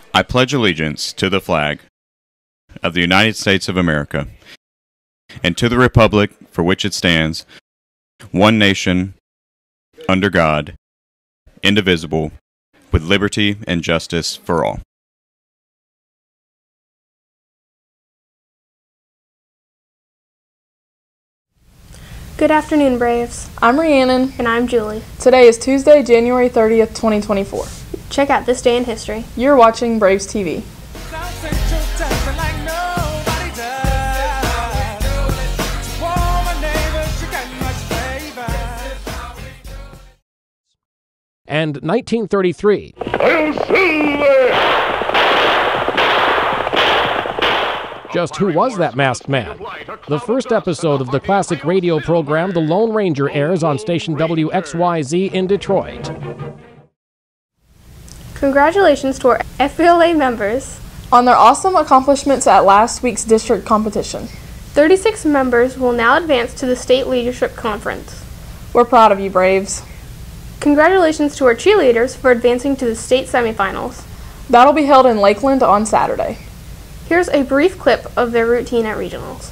I pledge allegiance to the flag of the United States of America and to the republic for which it stands, one nation, under God, indivisible, with liberty and justice for all. Good afternoon, Braves. I'm Rhiannon. And I'm Julie. Today is Tuesday, January 30th, 2024. Check out this day in history. You're watching Braves TV. And 1933. Just who was that masked man? The first episode of the classic radio program The Lone Ranger airs on station WXYZ in Detroit. Congratulations to our FBLA members on their awesome accomplishments at last week's district competition. 36 members will now advance to the state leadership conference. We're proud of you, Braves. Congratulations to our cheerleaders for advancing to the state semifinals. That'll be held in Lakeland on Saturday. Here's a brief clip of their routine at regionals.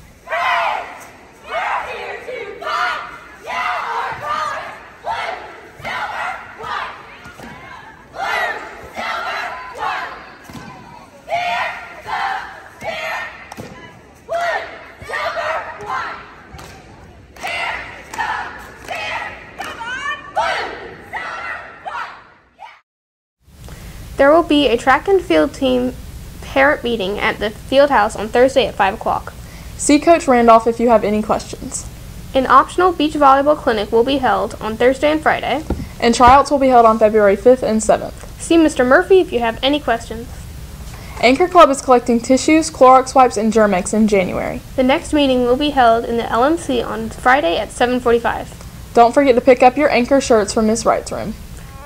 There will be a track and field team parent meeting at the field house on Thursday at 5 o'clock. See Coach Randolph if you have any questions. An optional beach volleyball clinic will be held on Thursday and Friday. And tryouts will be held on February 5th and 7th. See Mr. Murphy if you have any questions. Anchor Club is collecting tissues, Clorox wipes, and Germ-X in January. The next meeting will be held in the LMC on Friday at 7:45. Don't forget to pick up your Anchor shirts from Miss Wright's room.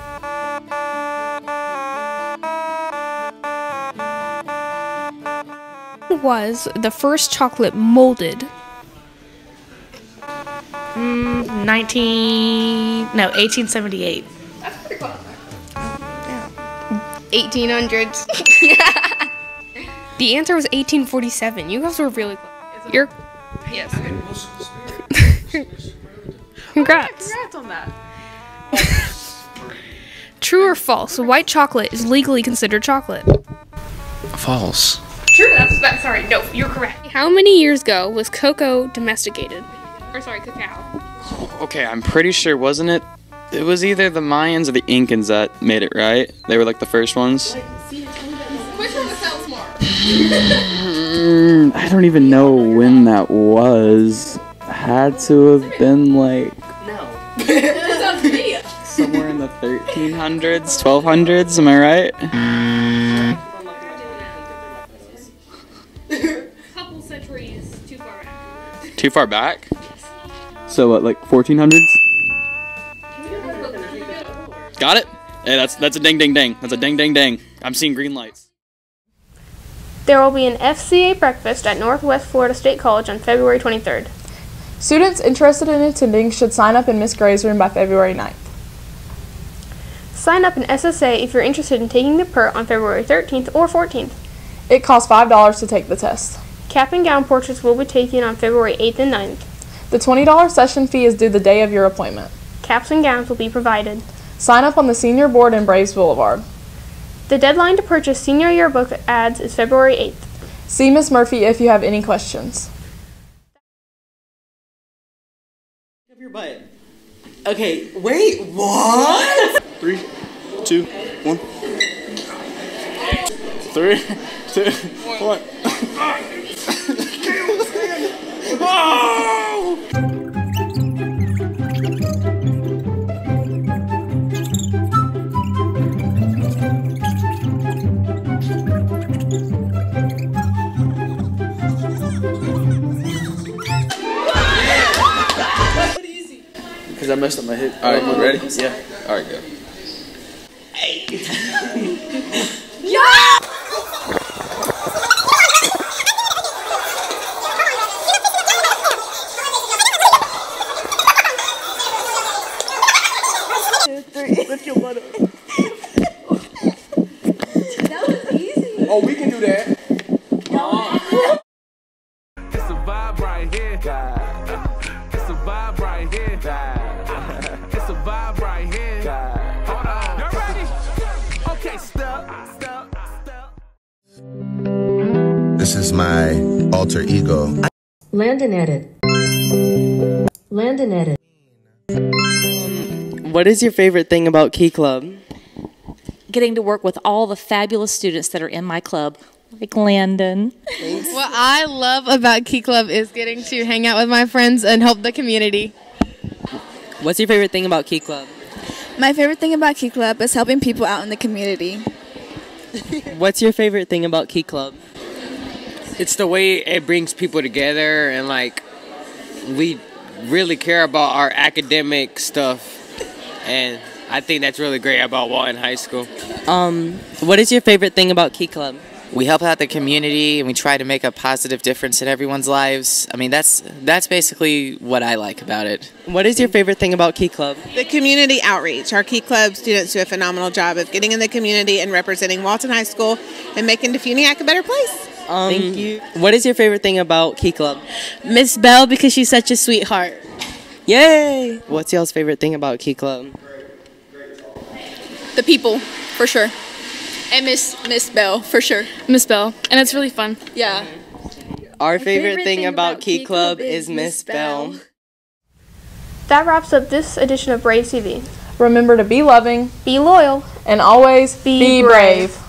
Was the first chocolate molded? 1878. That's pretty close. 1800s. The answer was 1847. You guys were really close. You're Yes. Congrats. Congrats on that. True or false? White chocolate is legally considered chocolate. False. True. Sorry. No, you're correct. How many years ago was cocoa domesticated? Or sorry, cacao. Okay, I'm pretty sure, wasn't it? It was either the Mayans or the Incans that made it, right? They were like the first ones. Which one sounds more? I don't even know when that was. Had to have been like somewhere in the 1300s, 1200s, am I right? Couple centuries too far back. Too far back? So what, like 1400s? Got it? Hey, that's a ding ding ding. That's a ding ding ding. I'm seeing green lights. There will be an FCA breakfast at Northwest Florida State College on February 23rd. Students interested in attending should sign up in Miss Gray's room by February 9th. Sign up in SSA if you're interested in taking the PERT on February 13th or 14th. It costs $5 to take the test. Cap and gown portraits will be taken on February 8th and 9th. The $20 session fee is due the day of your appointment. Caps and gowns will be provided. Sign up on the senior board in Braves Boulevard. The deadline to purchase senior yearbook ads is February 8th. See Miss Murphy if you have any questions. Your butt. Okay, wait, what? 3, 2, 1. 3, 2, 1. Oh! Because I messed up my hip. Alright, you ready? Yeah. Alright, go. Lift your butt up. That was Oh, we can do that. It's a vibe right here. It's a vibe right here. It's a vibe right here. Hold on. Y'all ready? Okay, step. This is my alter ego. Landon edit. Landon edit. What is your favorite thing about Key Club? Getting to work with all the fabulous students that are in my club, like Landon. What I love about Key Club is getting to hang out with my friends and help the community. What's your favorite thing about Key Club? My favorite thing about Key Club is helping people out in the community. What's your favorite thing about Key Club? It's the way it brings people together, and like we really care about our academic stuff, and I think that's really great about Walton High School. What is your favorite thing about Key Club? We help out the community and we try to make a positive difference in everyone's lives. I mean, that's basically what I like about it. What is your favorite thing about Key Club? The community outreach. Our Key Club students do a phenomenal job of getting in the community and representing Walton High School and making Defuniac a better place. Thank you. What is your favorite thing about Key Club? Miss Bell, because she's such a sweetheart. Yay! What's y'all's favorite thing about Key Club? The people, for sure. And Miss Bell, for sure. Miss Bell. And it's really fun. Yeah. Our favorite thing about Key Club is Miss Bell. That wraps up this edition of Brave TV. Remember to be loving, be loyal, and always be brave.